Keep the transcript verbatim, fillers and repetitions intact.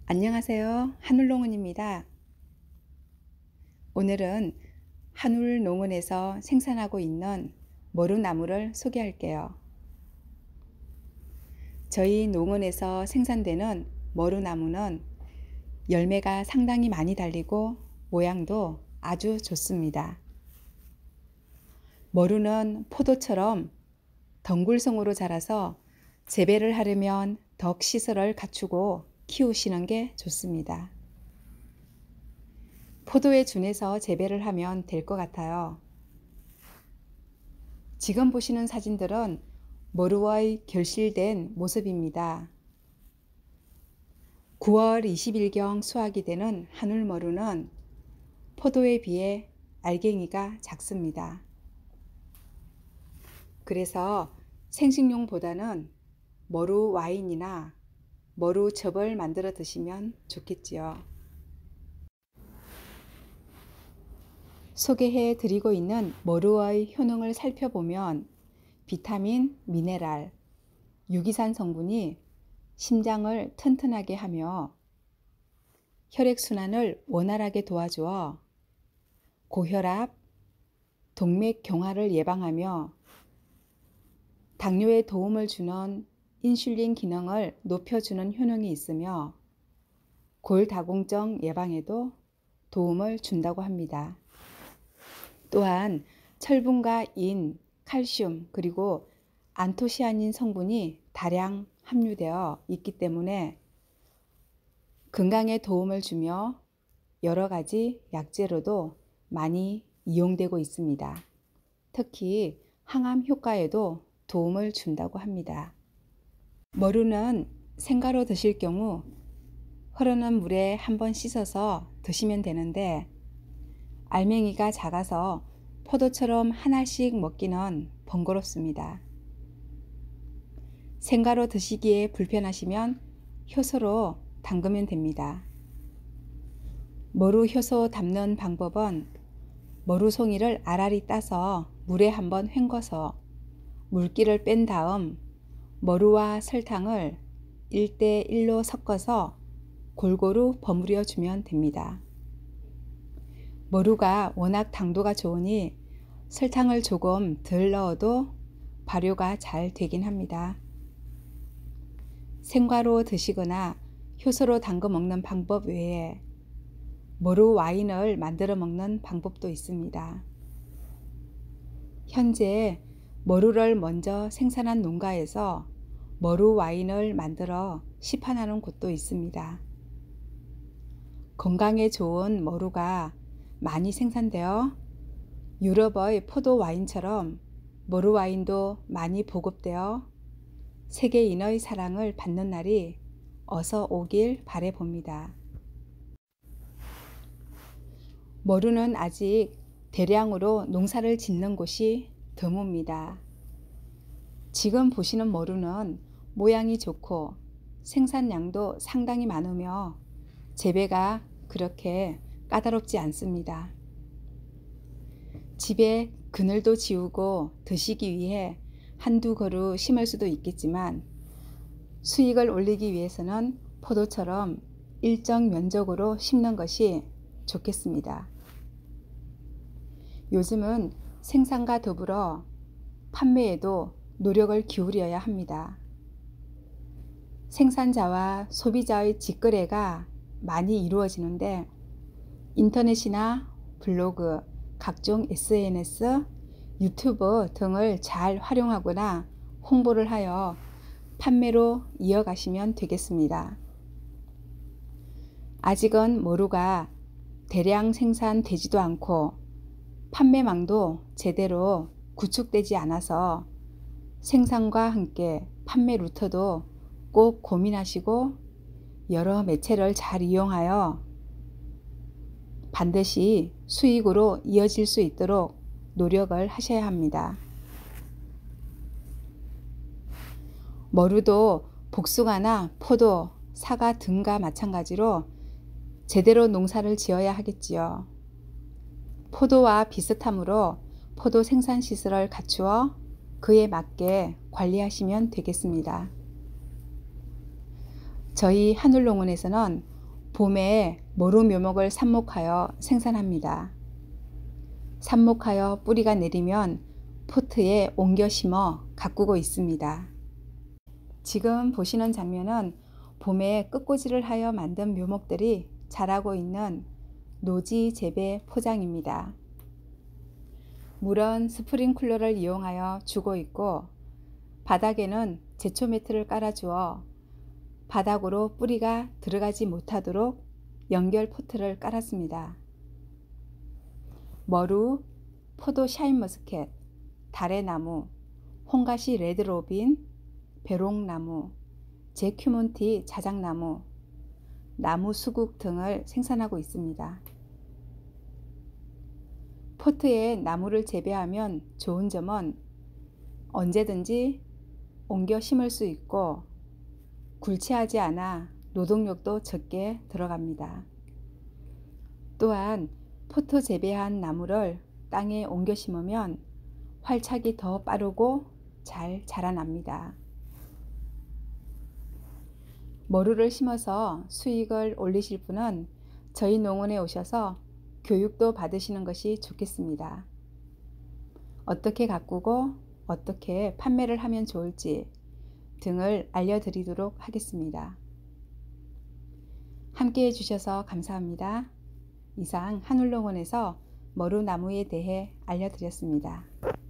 안녕하세요. 한울농원입니다. 오늘은 한울농원에서 생산하고 있는 머루나무를 소개할게요. 저희 농원에서 생산되는 머루나무는 열매가 상당히 많이 달리고 모양도 아주 좋습니다. 머루는 포도처럼 덩굴성으로 자라서 재배를 하려면 덕 시설을 갖추고 키우시는 게 좋습니다. 포도에 준해서 재배를 하면 될 것 같아요. 지금 보시는 사진들은 머루의 결실된 모습입니다. 구월 이십일경 수확이 되는 한울머루는 포도에 비해 알갱이가 작습니다. 그래서 생식용보다는 머루 와인이나 머루즙을 만들어 드시면 좋겠지요. 소개해 드리고 있는 머루의 효능을 살펴보면 비타민, 미네랄, 유기산 성분이 심장을 튼튼하게 하며 혈액순환을 원활하게 도와주어 고혈압, 동맥경화를 예방하며 당뇨에 도움을 주는 인슐린 기능을 높여주는 효능이 있으며 골다공증 예방에도 도움을 준다고 합니다. 또한 철분과 인, 칼슘 그리고 안토시아닌 성분이 다량 함유되어 있기 때문에 건강에 도움을 주며 여러 가지 약재로도 많이 이용되고 있습니다. 특히 항암 효과에도 도움을 준다고 합니다. 머루는 생가로 드실 경우 흐르는 물에 한번 씻어서 드시면 되는데 알맹이가 작아서 포도처럼 하나씩 먹기는 번거롭습니다. 생가로 드시기에 불편하시면 효소로 담그면 됩니다. 머루 효소 담는 방법은 머루송이를 알알이 따서 물에 한번 헹궈서 물기를 뺀 다음 머루와 설탕을 일 대 일로 섞어서 골고루 버무려 주면 됩니다. 머루가 워낙 당도가 좋으니 설탕을 조금 덜 넣어도 발효가 잘 되긴 합니다. 생과로 드시거나 효소로 담궈 먹는 방법 외에 머루 와인을 만들어 먹는 방법도 있습니다. 현재 머루를 먼저 생산한 농가에서 머루 와인을 만들어 시판하는 곳도 있습니다. 건강에 좋은 머루가 많이 생산되어 유럽의 포도 와인처럼 머루 와인도 많이 보급되어 세계인의 사랑을 받는 날이 어서 오길 바래 봅니다. 머루는 아직 대량으로 농사를 짓는 곳이 드뭅니다. 지금 보시는 머루는 모양이 좋고 생산량도 상당히 많으며 재배가 그렇게 까다롭지 않습니다. 집에 그늘도 지우고 드시기 위해 한두 그루 심을 수도 있겠지만 수익을 올리기 위해서는 포도처럼 일정 면적으로 심는 것이 좋겠습니다. 요즘은 생산과 더불어 판매에도 노력을 기울여야 합니다. 생산자와 소비자의 직거래가 많이 이루어지는데 인터넷이나 블로그, 각종 에스엔에스, 유튜브 등을 잘 활용하거나 홍보를 하여 판매로 이어가시면 되겠습니다. 아직은 머루가 대량 생산되지도 않고 판매망도 제대로 구축되지 않아서 생산과 함께 판매 루트도 꼭 고민하시고 여러 매체를 잘 이용하여 반드시 수익으로 이어질 수 있도록 노력을 하셔야 합니다. 머루도 복숭아나 포도, 사과 등과 마찬가지로 제대로 농사를 지어야 하겠지요. 포도와 비슷하므로 포도 생산 시설을 갖추어 그에 맞게 관리하시면 되겠습니다. 저희 한울농원에서는 봄에 모루 묘목을 삽목하여 생산합니다. 삽목하여 뿌리가 내리면 포트에 옮겨 심어 가꾸고 있습니다. 지금 보시는 장면은 봄에 끝꽂이를 하여 만든 묘목들이 자라고 있는 노지 재배 포장입니다. 물은 스프링클러를 이용하여 주고 있고 바닥에는 제초 매트를 깔아주어 바닥으로 뿌리가 들어가지 못하도록 연결 포트를 깔았습니다. 머루, 포도 샤인머스켓, 다래나무, 홍가시 레드로빈, 배롱나무, 제큐몬티 자작나무, 나무 수국 등을 생산하고 있습니다. 포트에 나무를 재배하면 좋은 점은 언제든지 옮겨 심을 수 있고 굴치하지 않아 노동력도 적게 들어갑니다. 또한 포트 재배한 나무를 땅에 옮겨 심으면 활착이 더 빠르고 잘 자라납니다. 머루를 심어서 수익을 올리실 분은 저희 농원에 오셔서 교육도 받으시는 것이 좋겠습니다. 어떻게 가꾸고 어떻게 판매를 하면 좋을지 등을 알려드리도록 하겠습니다. 함께 해주셔서 감사합니다. 이상 한울농원에서 머루나무에 대해 알려드렸습니다.